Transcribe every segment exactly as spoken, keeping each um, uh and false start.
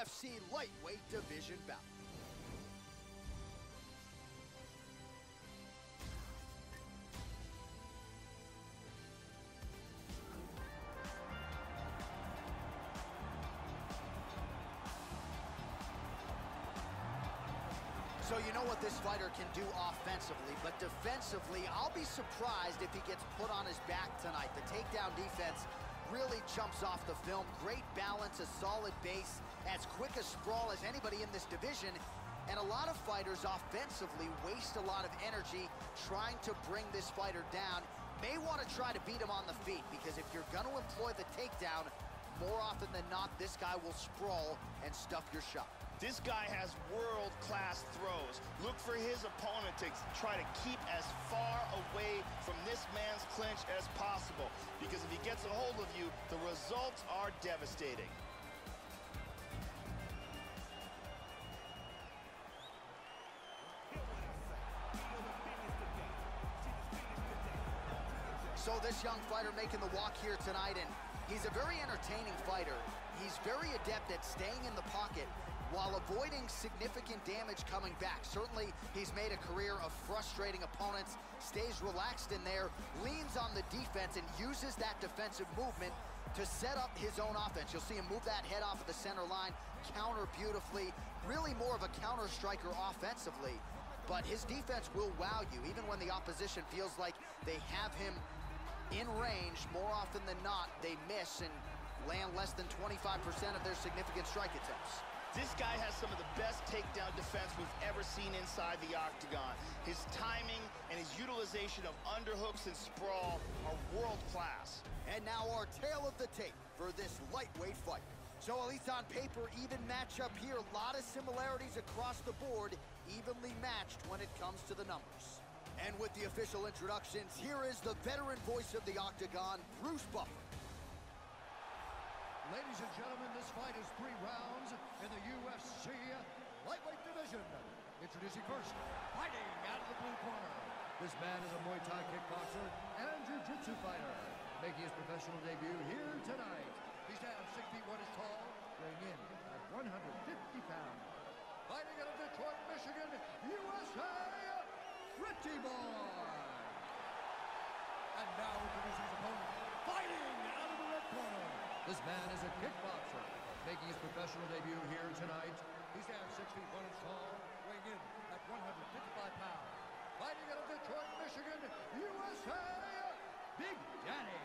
F C lightweight division bout. So you know what this fighter can do offensively, but defensively, I'll be surprised if he gets put on his back tonight. The takedown defense really jumps off the film. Great balance, a solid base, as quick a sprawl as anybody in this division. And a lot of fighters offensively waste a lot of energy trying to bring this fighter down. May want to try to beat him on the feet, because if you're going to employ the takedown, more often than not, this guy will sprawl and stuff your shot. This guy has world-class throws. Look for his opponent to try to keep as far away from this man's clinch as possible, because if he gets a hold of you, the results are devastating. So this young fighter making the walk here tonight, and he's a very entertaining fighter. He's very adept at staying in the pocket while avoiding significant damage coming back. Certainly, he's made a career of frustrating opponents, stays relaxed in there, leans on the defense, and uses that defensive movement to set up his own offense. You'll see him move that head off of the center line, counter beautifully, really more of a counter striker offensively. But his defense will wow you, even when the opposition feels like they have him in range. More often than not, they miss and land less than twenty-five percent of their significant strike attempts. This guy has some of the best takedown defense we've ever seen inside the octagon. His timing and his utilization of underhooks and sprawl are world-class. And now our tale of the tape for this lightweight fight. So at least on paper, even matchup here. A lot of similarities across the board, evenly matched when it comes to the numbers. And with the official introductions, here is the veteran voice of the octagon, Bruce Buffer. Ladies and gentlemen, this fight is three rounds in the U F C lightweight division. Introducing first, fighting out of the blue corner. This man is a Muay Thai kickboxer and jiu-jitsu fighter, making his professional debut here tonight. He stands six feet one inch tall, weighing in at one hundred fifty pounds. Fighting out of Detroit, Michigan, U S A, Pretty Boy. And now introducing his opponent, fighting out of the red corner. This man is a kickboxer, making his professional debut here tonight. He stands six feet one inch tall, weighing in at one hundred fifty-five pounds. Fighting out of Detroit, Michigan, U S A, Big Danny.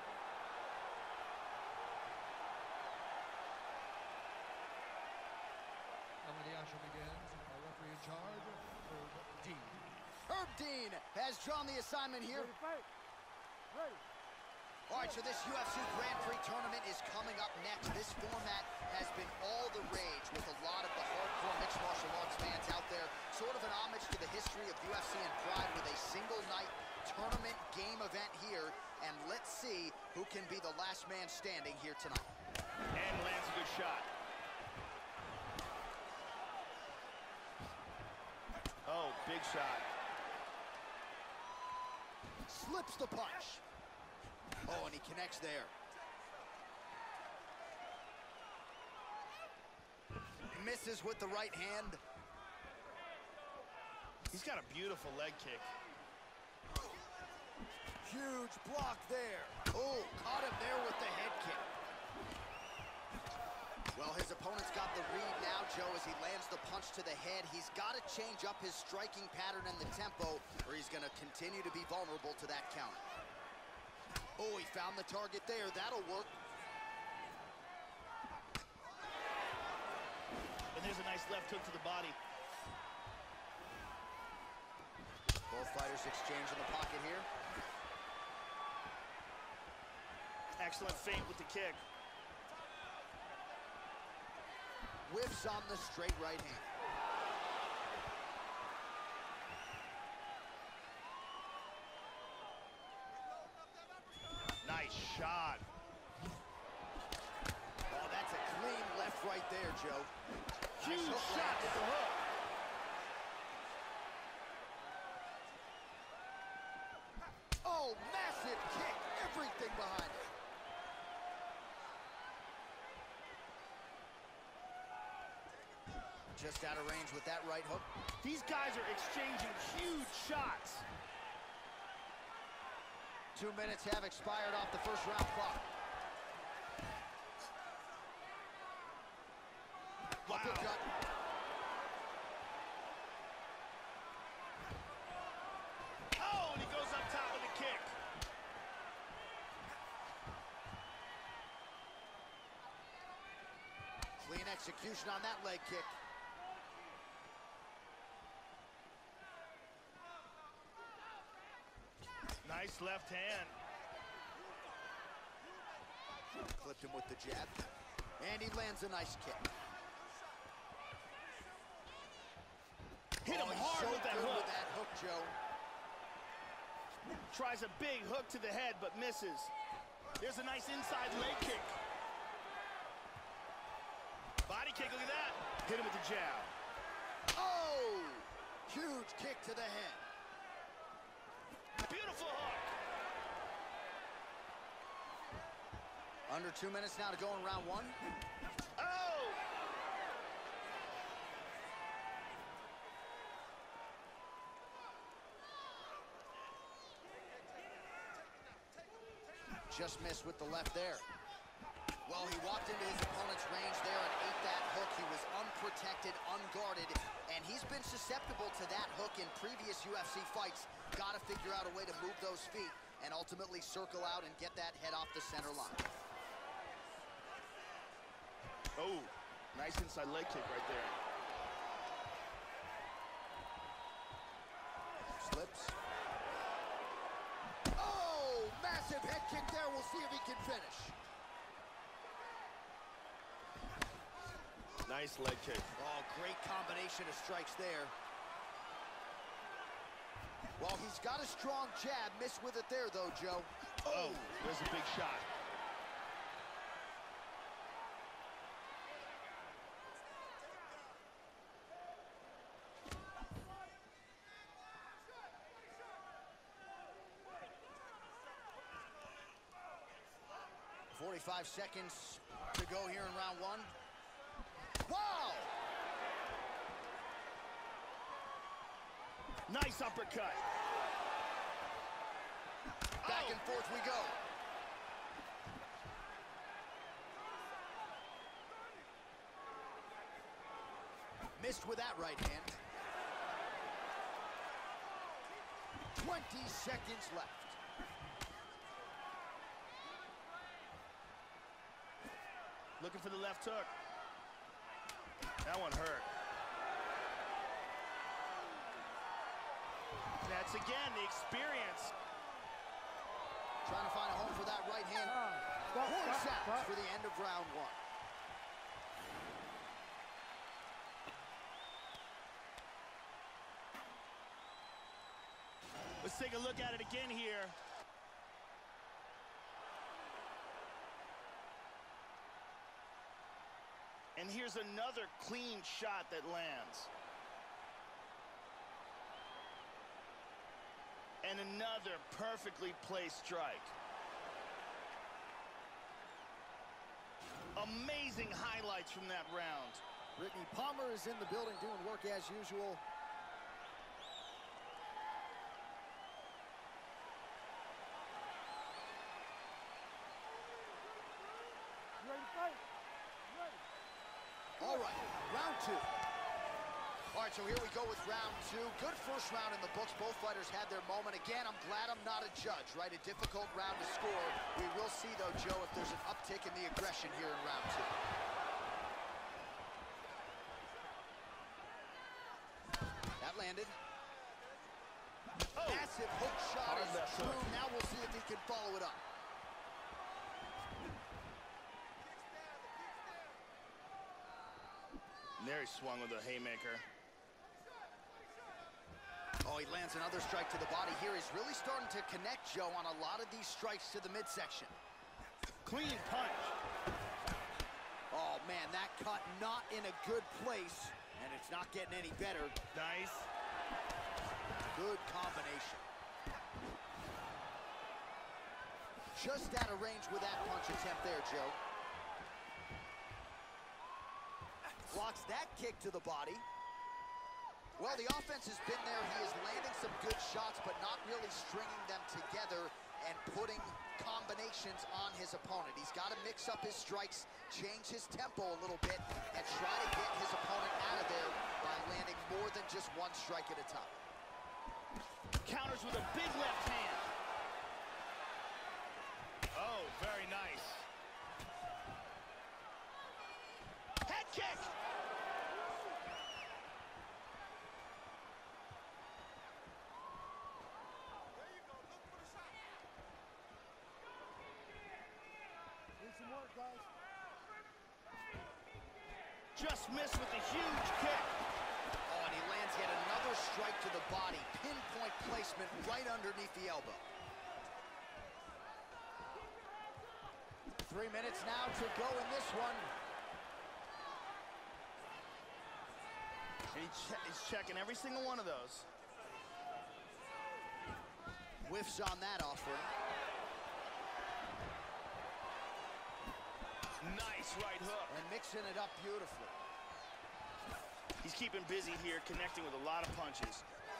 And when the action begins, our referee in charge, Herb Dean. Herb Dean has drawn the assignment here. Ready, fight. Ready. All right, so this U F C Grand Prix tournament is coming up next. This format has been all the rage with a lot of the hardcore mixed martial arts fans out there. Sort of an homage to the history of U F C and Pride with a single night tournament game event here. And let's see who can be the last man standing here tonight. And lands a good shot. Oh, big shot. Slips the punch. Oh, and he connects there. Misses with the right hand. He's got a beautiful leg kick. Huge block there. Oh, caught him there with the head kick. Well, his opponent's got the read now, Joe, as he lands the punch to the head. He's got to change up his striking pattern and the tempo, or he's going to continue to be vulnerable to that counter. Oh, he found the target there. That'll work. And there's a nice left hook to the body. Both fighters exchange in the pocket here. Excellent feint with the kick. Whiffs on the straight right hand. Nice shot. Oh, that's a clean left right there, Joe. Huge Nice hook shot with the hook. Oh, massive kick. Everything behind it. Just out of range with that right hook. These guys are exchanging huge shots. Two minutes have expired off the first round clock. Wow. Uppercut. Oh, and he goes up top with a kick. Clean execution on that leg kick. Nice left hand. Clipped him with the jab. And he lands a nice kick. Hit him oh, hard so with that good hook. With that hook, Joe. Tries a big hook to the head, but misses. There's a nice inside leg kick. Body kick, look at that. Hit him with the jab. Oh! Huge kick to the head. Beautiful hook. Under two minutes now to go in round one. Oh! Just missed with the left there. Well, he walked into his opponent's range there and ate that hook. He was unprotected, unguarded, and he's been susceptible to that hook in previous U F C fights. Got to figure out a way to move those feet and ultimately circle out and get that head off the center line. Oh, nice inside leg kick right there. Slips. Oh, massive head kick there. We'll see if he can finish. Nice leg kick. Oh, great combination of strikes there. Well, he's got a strong jab. Missed with it there, though, Joe. Oh, there's a big shot. forty-five seconds to go here in round one. Wow! Nice uppercut. Back Oh. and forth we go. Missed with that right hand. twenty seconds left. Looking for the left hook. That one hurt. That's again the experience. Trying to find a home for that right hand. Stop, Four stop, sounds stop. for the end of round one. Let's take a look at it again here. And here's another clean shot that lands. And another perfectly placed strike. Amazing highlights from that round. Brittany Palmer is in the building doing work as usual. You ready to fight? You ready? All right, round two. All right, so here we go with round two. Good first round in the books. Both fighters had their moment. Again, I'm glad I'm not a judge, right? A difficult round to score. We will see, though, Joe, if there's an uptick in the aggression here in round two. That landed. Oh. Massive hook shot Hard is left true. hook. Now we'll see if he can follow it up. And there he swung with a haymaker. Oh, he lands another strike to the body here. He's really starting to connect, Joe, on a lot of these strikes to the midsection. Clean punch. Oh, man, that cut not in a good place, and it's not getting any better. Nice. Good combination. Just out of range with that punch attempt there, Joe. blocks that kick to the body. Well, the offense has been there. He is landing some good shots, but not really stringing them together and putting combinations on his opponent. He's got to mix up his strikes, change his tempo a little bit, and try to get his opponent out of there by landing more than just one strike at a time. Counters with a big left hand. Oh, very nice. Head kick. Some work, guys. Just missed with a huge kick. Oh, and he lands yet another strike to the body. Pinpoint placement right underneath the elbow. Three minutes now to go in this one. He che he's checking every single one of those. Whiffs on that offering. Nice right hook. And mixing it up beautifully. He's keeping busy here, connecting with a lot of punches.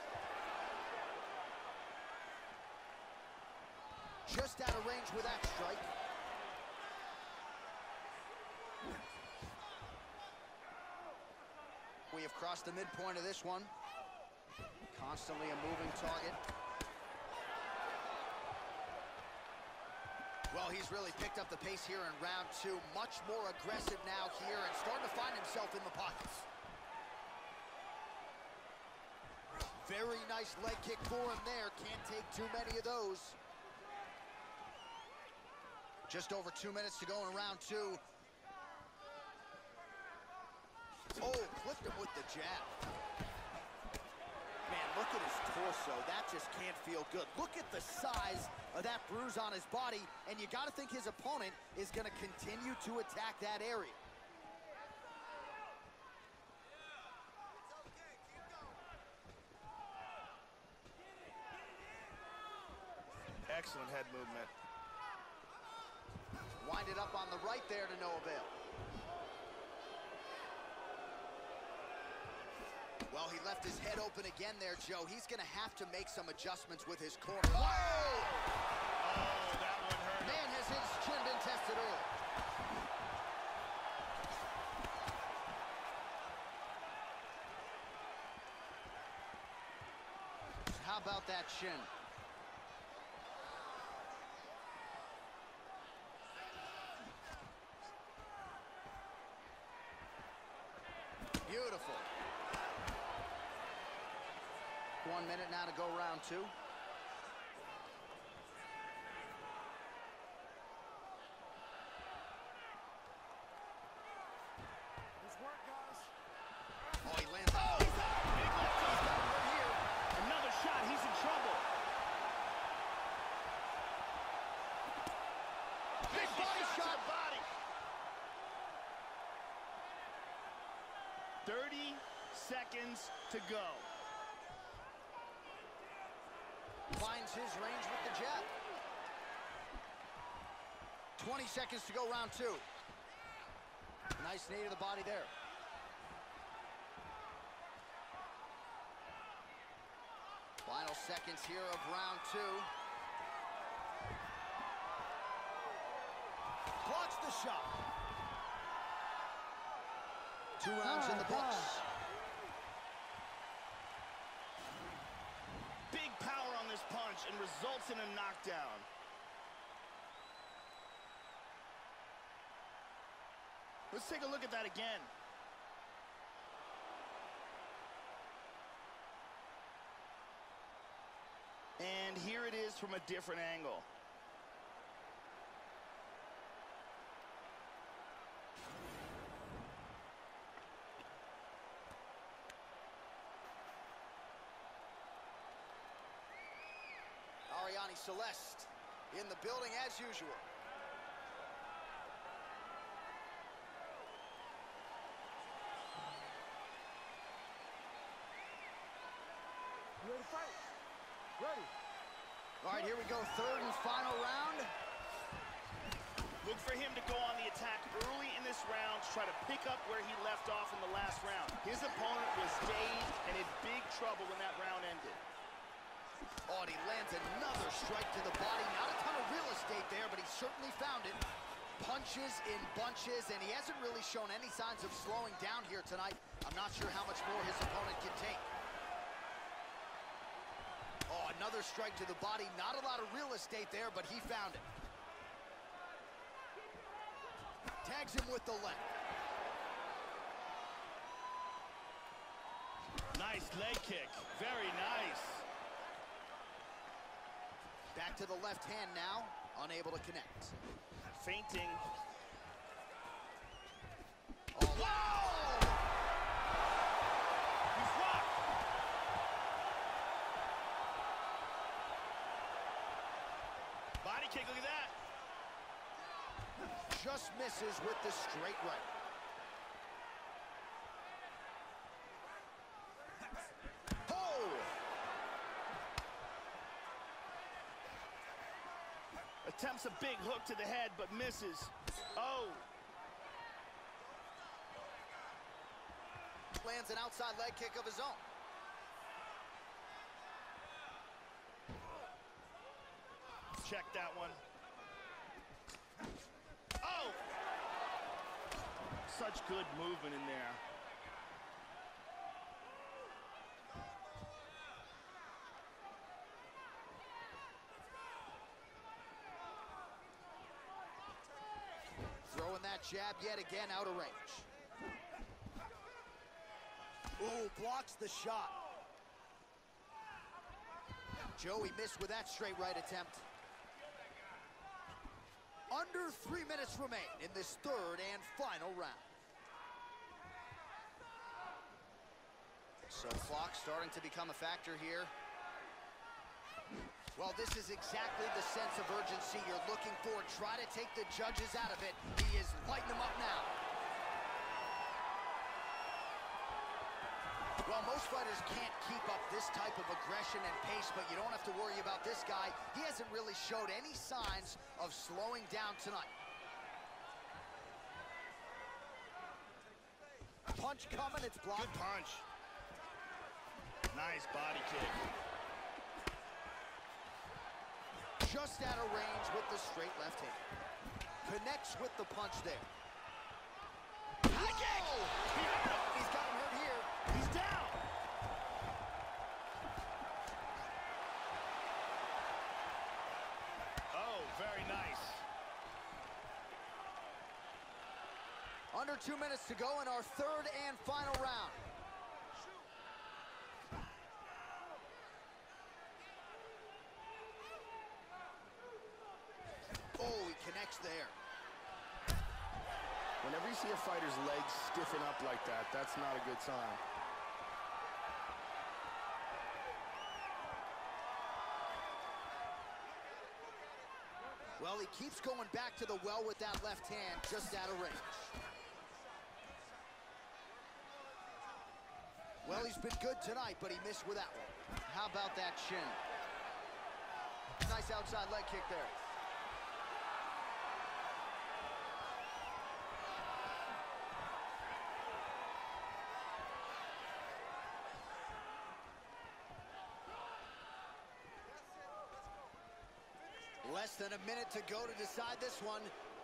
Just out of range with that strike. We have crossed the midpoint of this one. Constantly a moving target. Well, he's really picked up the pace here in round two. Much more aggressive now here and starting to find himself in the pockets. Very nice leg kick for him there. Can't take too many of those. Just over two minutes to go in round two. Oh, clipped him with the jab. Man, look at his torso. That just can't feel good. Look at the size of that bruise on his body, and you got to think his opponent is going to continue to attack that area. Excellent head movement. Wind it up on the right there to no avail. Well, he left his head open again there, Joe. He's going to have to make some adjustments with his corner. Whoa! Oh, that one hurt. Man, has his chin been tested early. How about that chin? Beautiful. One minute now to go round two. Nice work, guys. Oh, he lands. Oh, he's up. Big left hook. He's got it right here. Another shot. He's in trouble. Big body shot. Body. thirty seconds to go. Finds his range with the jab. twenty seconds to go, round two. Nice knee to the body there. Final seconds here of round two. Blocks the shot. Two rounds in the books. Big power on this punch and results in a knockdown. Let's take a look at that again. And here it is from a different angle. Arianny Celeste in the building as usual. You ready to fight? Ready. All right, here we go, third and final round. Look for him to go on the attack early in this round, try to pick up where he left off in the last round. His opponent was dazed and in big trouble when that round ended. Oh, and he lands another strike to the body. Not a ton of real estate there, but he certainly found it. Punches in bunches, and he hasn't really shown any signs of slowing down here tonight. I'm not sure how much more his opponent can take. Oh, another strike to the body. Not a lot of real estate there, but he found it. Tags him with the left. Nice leg kick. Very nice. Back to the left hand now. Unable to connect. Feinting. Oh, wow! He's rocked. Body kick, look at that. Just misses with the straight right. Oh! Attempts a big hook to the head, but misses. Oh! Lands an outside leg kick of his own. Check that one. Oh! Such good movement in there. Throwing that jab yet again out of range. Ooh, blocks the shot. Joey missed with that straight right attempt. Under three minutes remain in this third and final round. So clock starting to become a factor here. Well, this is exactly the sense of urgency you're looking for. Try to take the judges out of it. He is lighting them up now. Well, most fighters can't keep up this type of aggression and pace, but you don't have to worry about this guy. He hasn't really showed any signs of slowing down tonight. Punch coming, it's blocked. Good punch. Nice body kick. Just out of range with the straight left hand. Connects with the punch there. High kick! He hurt him. He's got him hurt here. He's down. Oh, very nice. Under two minutes to go in our third and final round. Oh, he connects there. Whenever you see a fighter's legs stiffen up like that, that's not a good sign. Well, he keeps going back to the well with that left hand, just out of range. Well, he's been good tonight, but he missed with that one. How about that shin? Nice outside leg kick there. Less than a minute to go to decide this one.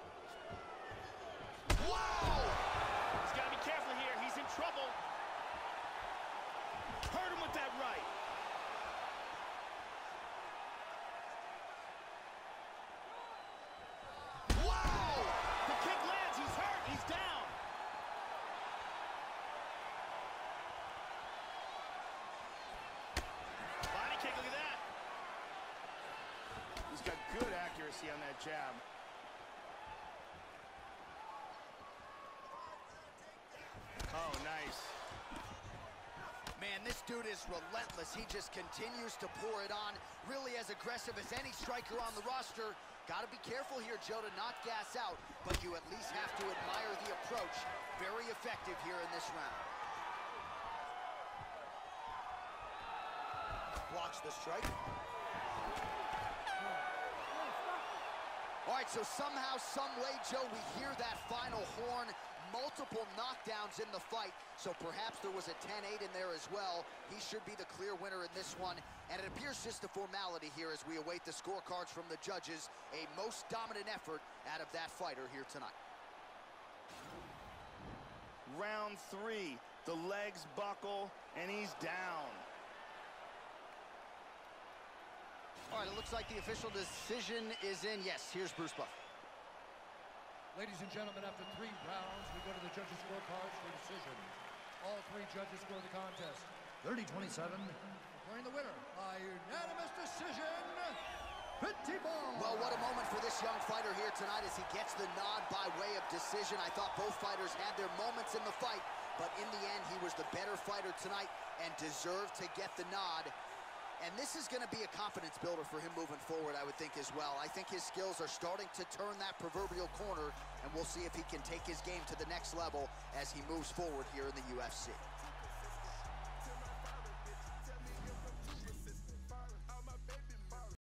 Wow! He's got to be careful here. He's in trouble. Hurt him with that right. Wow! The kick lands. He's hurt. He's down. Body kick. Look at that. He's got good accuracy on that jab. Oh, nice. Man, this dude is relentless. He just continues to pour it on. Really as aggressive as any striker on the roster. Got to be careful here, Joe, to not gas out, but you at least have to admire the approach. Very effective here in this round. Blocks the strike. All right, so somehow, some way, Joe, we hear that final horn. Multiple knockdowns in the fight, so perhaps there was a ten eight in there as well. He should be the clear winner in this one, and it appears just a formality here as we await the scorecards from the judges. A most dominant effort out of that fighter here tonight. Round three, the legs buckle, and he's down. All right, it looks like the official decision is in. Yes, here's Bruce Buffer. Ladies and gentlemen, after three rounds, we go to the judges' scorecards for decision. All three judges score the contest. thirty twenty-seven, declaring the winner by unanimous decision, Pretty Boy. Well, what a moment for this young fighter here tonight as he gets the nod by way of decision. I thought both fighters had their moments in the fight, but in the end, he was the better fighter tonight and deserved to get the nod. And this is going to be a confidence builder for him moving forward, I would think, as well. I think his skills are starting to turn that proverbial corner, and we'll see if he can take his game to the next level as he moves forward here in the U F C.